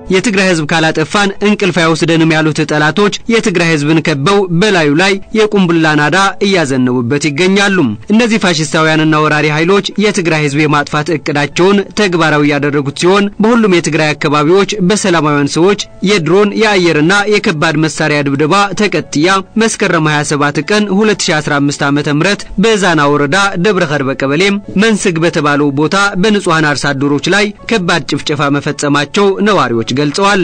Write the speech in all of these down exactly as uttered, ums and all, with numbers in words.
የትግራይ ህዝብ ካላጠፋን እንቅልፍ አይወስደንም ያሉት ጠላቶች የትግራይ ህዝብን ከበው በላዩ ላይ የቁምብላ ናዳ እያዘነቡበት ይገኛሉ። እነዚህ ፋሺስታውያንና ወራሪ ኃይሎች የትግራይ ህዝብ የማጥፋት እቅዳቸውን ተግባራዊ ያደረጉት ሲሆን በሁሉም የትግራይ አካባቢዎች በሰላማዊያን ሰዎች የድሮን የአየርና የከባድ መሳሪያ ድብደባ ተቀጥያ መስከረም ሃያ ሰባት ቀን ሁለት ሺህ አስራ አምስት ዓመተ ምህረት በዛና ወረዳ ደብረ ከርበ ቀበሌም መንስግ በተባለው ቦታ በንጹሃን አርሶ አደሮች ላይ ከባድ ጭፍጨፋ መፈጸማቸው ነዋሪዎች ገልጸዋል።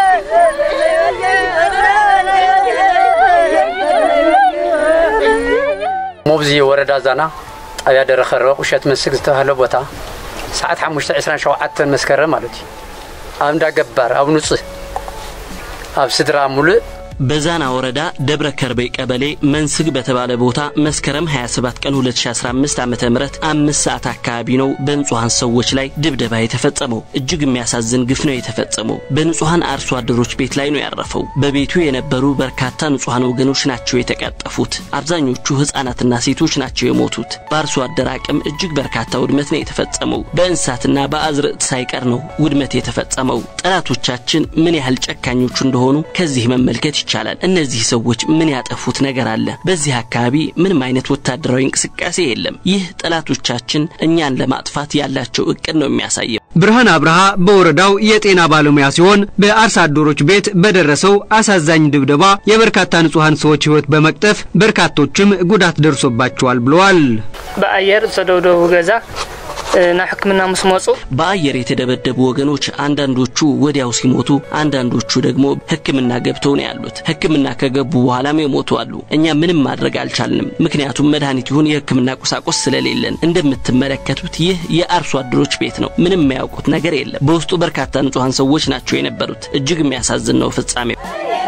ሞብዚ ወረዳ ዛና ጣቢያ ደብረ ከርበ ቁሸት መንስግ ዝተባለ ቦታ ሰዓት ሓሙሽተ ዒስራን ሸውዓተ መስከረም ማለት አምዳ ገባር አብ ንጹህ አብ ስድራ ሙሉ በዛና ወረዳ ደብረ ከርቤ ቀበሌ መንስግ በተባለ ቦታ መስከረም ሃያ ሰባት ቀን ሁለት ሺህ አስራ አምስት ዓመተ ምህረት አምስት ሰዓት አካባቢ ነው በንጹሃን ሰዎች ላይ ድብደባ የተፈጸመው። እጅግ የሚያሳዝን ግፍ ነው የተፈጸመው። በንጹሃን አርሶ አደሮች ቤት ላይ ነው ያረፈው። በቤቱ የነበሩ በርካታ ንጹሃን ወገኖች ናቸው የተቀጠፉት። አብዛኞቹ ህፃናትና ሴቶች ናቸው የሞቱት። በአርሶ አደር አቅም እጅግ በርካታ ውድመት ነው የተፈጸመው። በእንስሳትና በአዝርዕት ሳይቀር ነው ውድመት የተፈጸመው። ጠላቶቻችን ምን ያህል ጨካኞች እንደሆኑ ከዚህ መመልከት ይቻላል። እነዚህ ሰዎች ምን ያጠፉት ነገር አለ? በዚህ አካባቢ ምንም አይነት ወታደራዊ እንቅስቃሴ የለም። ይህ ጠላቶቻችን እኛን ለማጥፋት ያላቸው እቅድ ነው የሚያሳየው። ብርሃን አብርሃ በወረዳው የጤና ባለሙያ ሲሆን በአርሶ አደሮች ቤት በደረሰው አሳዛኝ ድብደባ የበርካታ ንጹሃን ሰዎች ህይወት በመቅጠፍ በርካቶችም ጉዳት ደርሶባቸዋል ብለዋል። በአየር ተደብደቡ ገዛ ናሕክምና መስመጹ በአየር የተደበደቡ ወገኖች አንዳንዶቹ ወዲያው ሲሞቱ አንዳንዶቹ ደግሞ ህክምና ገብተው ነው ያሉት። ህክምና ከገቡ በኋላም የሞቱ አሉ። እኛ ምንም ማድረግ አልቻልንም፣ ምክንያቱም መድኃኒት ይሁን የህክምና ቁሳቁስ ስለሌለን። እንደምትመለከቱት ይህ የአርሶ አደሮች ቤት ነው። ምንም የሚያውቁት ነገር የለም። በውስጡ በርካታ ንጹሃን ሰዎች ናቸው የነበሩት። እጅግ የሚያሳዝን ነው ፍጻሜው።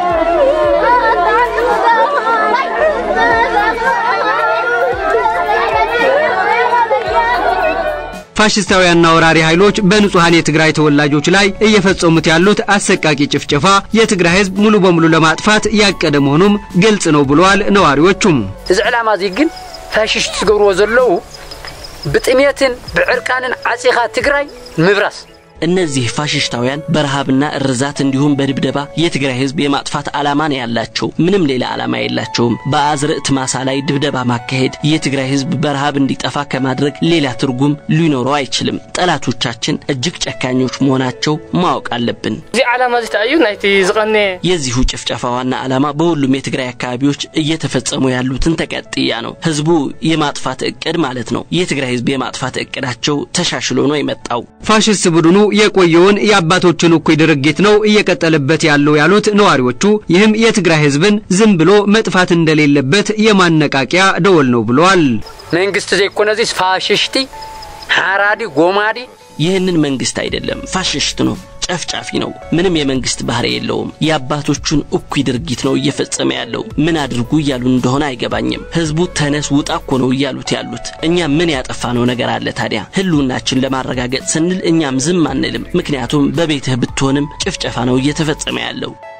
ፋሺስታውያንና ወራሪ ኃይሎች በንጹሃን የትግራይ ተወላጆች ላይ እየፈጸሙት ያሉት አሰቃቂ ጭፍጨፋ የትግራይ ህዝብ ሙሉ በሙሉ ለማጥፋት ያቀደ መሆኑም ግልጽ ነው ብለዋል ነዋሪዎቹም። ዝዕላማ ግን ፋሺስት ዝገብርዎ ዘለው ብጥሜትን ብዕርቃንን አጽኻ ትግራይ ምብራስ እነዚህ ፋሺስታውያን በረሃብና እርዛት እንዲሁም በድብደባ የትግራይ ህዝብ የማጥፋት ዓላማ ነው ያላቸው። ምንም ሌላ ዓላማ የላቸውም። በአዝርዕት ማሳ ላይ ድብደባ ማካሄድ የትግራይ ህዝብ በረሃብ እንዲጠፋ ከማድረግ ሌላ ትርጉም ሊኖረው አይችልም። ጠላቶቻችን እጅግ ጨካኞች መሆናቸው ማወቅ አለብን። እዚ ዓላማ ዝታዩ ናይቲ ዝቀነ የዚሁ ጭፍጨፋ ዋና ዓላማ በሁሉም የትግራይ አካባቢዎች እየተፈጸሙ ያሉትን ተቀጥያ ነው። ህዝቡ የማጥፋት እቅድ ማለት ነው። የትግራይ ህዝብ የማጥፋት እቅዳቸው ተሻሽሎ ነው የመጣው። ፋሺስት ቡድኑ የቆየውን ያባቶችን እኩይ ድርጊት ነው እየቀጠለበት ያለው ያሉት ነዋሪዎቹ ይህም የትግራይ ህዝብን ዝም ብሎ መጥፋት እንደሌለበት የማነቃቂያ ደወል ነው ብለዋል። መንግስት ዘይኮነዚስ ፋሺስቲ ሃራዲ ጎማዲ ይህንን መንግስት አይደለም ፋሺስት ነው፣ ጨፍጫፊ ነው። ምንም የመንግስት ባህሪ የለውም። ያባቶቹን እኩይ ድርጊት ነው እየፈጸመ ያለው። ምን አድርጉ ይያሉ እንደሆነ አይገባኝም። ህዝቡ ተነስ ውጣ እኮ ነው ይያሉት ያሉት። እኛ ምን ያጠፋነው ነገር አለ ታዲያ? ህልውናችን ለማረጋገጥ ስንል እኛም ዝም አንልም። ምክንያቱም በቤትህ ብትሆንም ጭፍጨፋ ነው እየተፈጸመ ያለው።